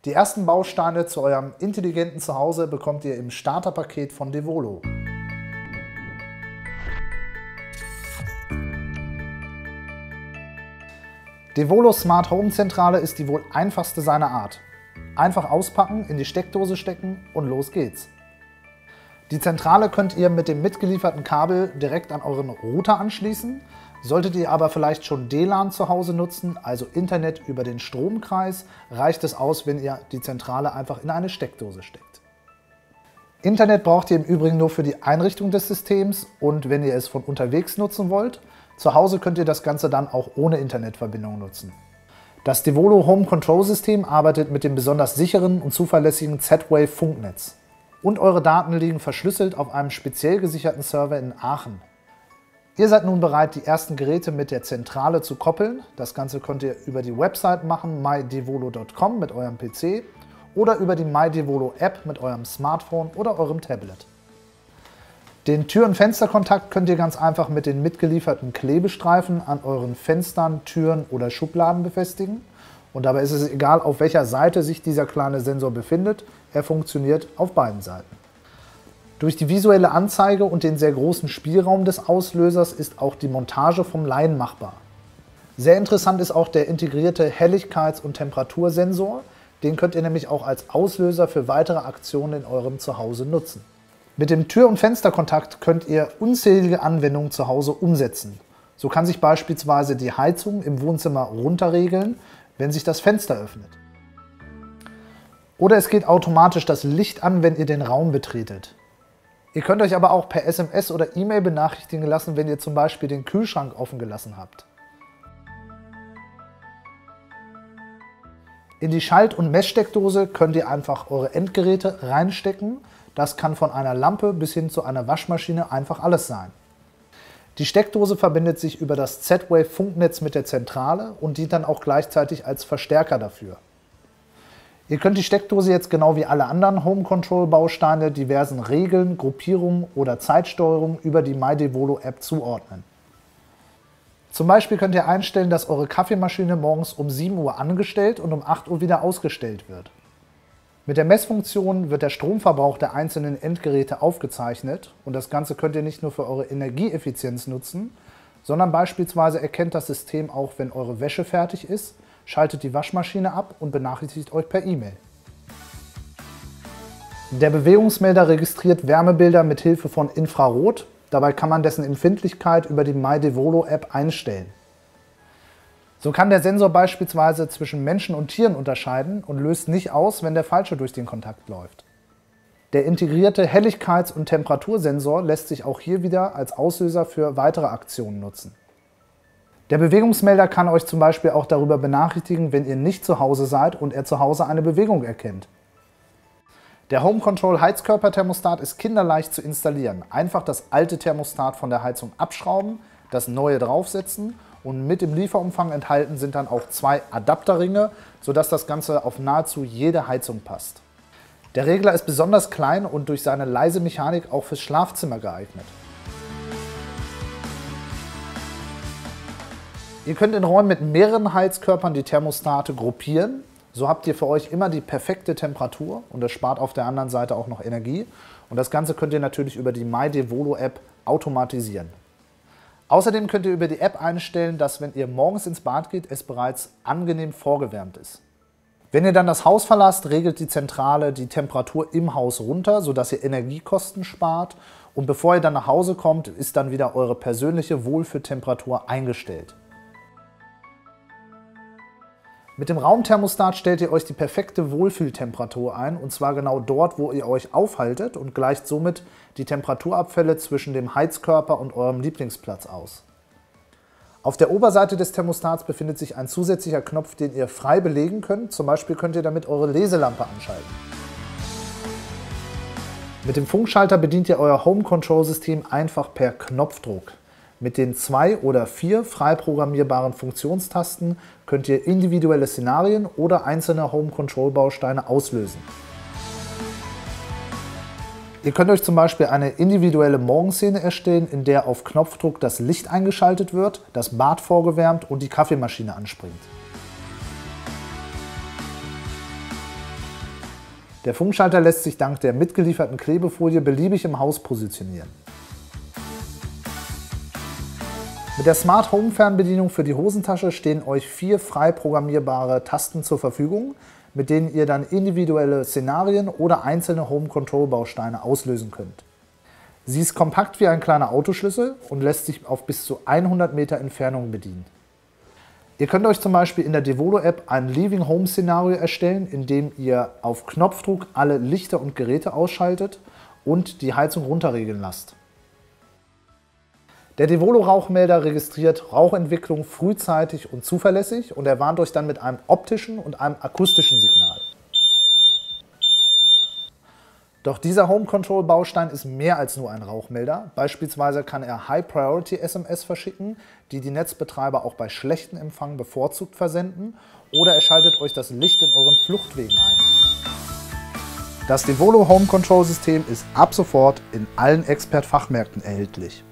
Die ersten Bausteine zu eurem intelligenten Zuhause bekommt ihr im Starterpaket von Devolo. Devolo Smart Home Zentrale ist die wohl einfachste seiner Art. Einfach auspacken, in die Steckdose stecken und los geht's. Die Zentrale könnt ihr mit dem mitgelieferten Kabel direkt an euren Router anschließen. Solltet ihr aber vielleicht schon WLAN zu Hause nutzen, also Internet über den Stromkreis, reicht es aus, wenn ihr die Zentrale einfach in eine Steckdose steckt. Internet braucht ihr im Übrigen nur für die Einrichtung des Systems und wenn ihr es von unterwegs nutzen wollt. Zu Hause könnt ihr das Ganze dann auch ohne Internetverbindung nutzen. Das Devolo Home Control System arbeitet mit dem besonders sicheren und zuverlässigen Z-Wave Funknetz. Und eure Daten liegen verschlüsselt auf einem speziell gesicherten Server in Aachen. Ihr seid nun bereit, die ersten Geräte mit der Zentrale zu koppeln. Das Ganze könnt ihr über die Website machen, mydevolo.com mit eurem PC oder über die MyDevolo App mit eurem Smartphone oder eurem Tablet. Den Tür- und Fensterkontakt könnt ihr ganz einfach mit den mitgelieferten Klebestreifen an euren Fenstern, Türen oder Schubladen befestigen. Und dabei ist es egal, auf welcher Seite sich dieser kleine Sensor befindet, er funktioniert auf beiden Seiten. Durch die visuelle Anzeige und den sehr großen Spielraum des Auslösers ist auch die Montage vom Laien machbar. Sehr interessant ist auch der integrierte Helligkeits- und Temperatursensor. Den könnt ihr nämlich auch als Auslöser für weitere Aktionen in eurem Zuhause nutzen. Mit dem Tür- und Fensterkontakt könnt ihr unzählige Anwendungen zu Hause umsetzen. So kann sich beispielsweise die Heizung im Wohnzimmer runterregeln, wenn sich das Fenster öffnet. Oder es geht automatisch das Licht an, wenn ihr den Raum betretet. Ihr könnt euch aber auch per SMS oder E-Mail benachrichtigen lassen, wenn ihr zum Beispiel den Kühlschrank offen gelassen habt. In die Schalt- und Messsteckdose könnt ihr einfach eure Endgeräte reinstecken. Das kann von einer Lampe bis hin zu einer Waschmaschine einfach alles sein. Die Steckdose verbindet sich über das Z-Wave Funknetz mit der Zentrale und dient dann auch gleichzeitig als Verstärker dafür. Ihr könnt die Steckdose jetzt genau wie alle anderen Home Control Bausteine diversen Regeln, Gruppierungen oder Zeitsteuerung über die MyDevolo App zuordnen. Zum Beispiel könnt ihr einstellen, dass eure Kaffeemaschine morgens um 7 Uhr angestellt und um 8 Uhr wieder ausgestellt wird. Mit der Messfunktion wird der Stromverbrauch der einzelnen Endgeräte aufgezeichnet und das Ganze könnt ihr nicht nur für eure Energieeffizienz nutzen, sondern beispielsweise erkennt das System auch, wenn eure Wäsche fertig ist, schaltet die Waschmaschine ab und benachrichtigt euch per E-Mail. Der Bewegungsmelder registriert Wärmebilder mit Hilfe von Infrarot. Dabei kann man dessen Empfindlichkeit über die MyDevolo App einstellen. So kann der Sensor beispielsweise zwischen Menschen und Tieren unterscheiden und löst nicht aus, wenn der falsche durch den Kontakt läuft. Der integrierte Helligkeits- und Temperatursensor lässt sich auch hier wieder als Auslöser für weitere Aktionen nutzen. Der Bewegungsmelder kann euch zum Beispiel auch darüber benachrichtigen, wenn ihr nicht zu Hause seid und er zu Hause eine Bewegung erkennt. Der Home Control Heizkörperthermostat ist kinderleicht zu installieren. Einfach das alte Thermostat von der Heizung abschrauben, das neue draufsetzen und mit dem Lieferumfang enthalten sind dann auch 2 Adapterringe, sodass das Ganze auf nahezu jede Heizung passt. Der Regler ist besonders klein und durch seine leise Mechanik auch fürs Schlafzimmer geeignet. Ihr könnt in Räumen mit mehreren Heizkörpern die Thermostate gruppieren. So habt ihr für euch immer die perfekte Temperatur und das spart auf der anderen Seite auch noch Energie. Und das Ganze könnt ihr natürlich über die MyDevolo App automatisieren. Außerdem könnt ihr über die App einstellen, dass wenn ihr morgens ins Bad geht, es bereits angenehm vorgewärmt ist. Wenn ihr dann das Haus verlasst, regelt die Zentrale die Temperatur im Haus runter, sodass ihr Energiekosten spart. Und bevor ihr dann nach Hause kommt, ist dann wieder eure persönliche Wohlfühltemperatur eingestellt. Mit dem Raumthermostat stellt ihr euch die perfekte Wohlfühltemperatur ein, und zwar genau dort, wo ihr euch aufhaltet und gleicht somit die Temperaturabfälle zwischen dem Heizkörper und eurem Lieblingsplatz aus. Auf der Oberseite des Thermostats befindet sich ein zusätzlicher Knopf, den ihr frei belegen könnt. Zum Beispiel könnt ihr damit eure Leselampe anschalten. Mit dem Funkschalter bedient ihr euer Home Control System einfach per Knopfdruck. Mit den 2 oder 4 frei programmierbaren Funktionstasten könnt ihr individuelle Szenarien oder einzelne Home Control Bausteine auslösen. Ihr könnt euch zum Beispiel eine individuelle Morgenszene erstellen, in der auf Knopfdruck das Licht eingeschaltet wird, das Bad vorgewärmt und die Kaffeemaschine anspringt. Der Funkschalter lässt sich dank der mitgelieferten Klebefolie beliebig im Haus positionieren. Mit der Smart Home Fernbedienung für die Hosentasche stehen euch 4 frei programmierbare Tasten zur Verfügung, mit denen ihr dann individuelle Szenarien oder einzelne Home Control Bausteine auslösen könnt. Sie ist kompakt wie ein kleiner Autoschlüssel und lässt sich auf bis zu 100 Meter Entfernung bedienen. Ihr könnt euch zum Beispiel in der Devolo App ein Leaving Home Szenario erstellen, in dem ihr auf Knopfdruck alle Lichter und Geräte ausschaltet und die Heizung runterregeln lasst. Der Devolo Rauchmelder registriert Rauchentwicklung frühzeitig und zuverlässig und er warnt euch dann mit einem optischen und einem akustischen Signal. Doch dieser Home Control Baustein ist mehr als nur ein Rauchmelder. Beispielsweise kann er High Priority SMS verschicken, die die Netzbetreiber auch bei schlechtem Empfang bevorzugt versenden, oder er schaltet euch das Licht in euren Fluchtwegen ein. Das Devolo Home Control System ist ab sofort in allen Expert-Fachmärkten erhältlich.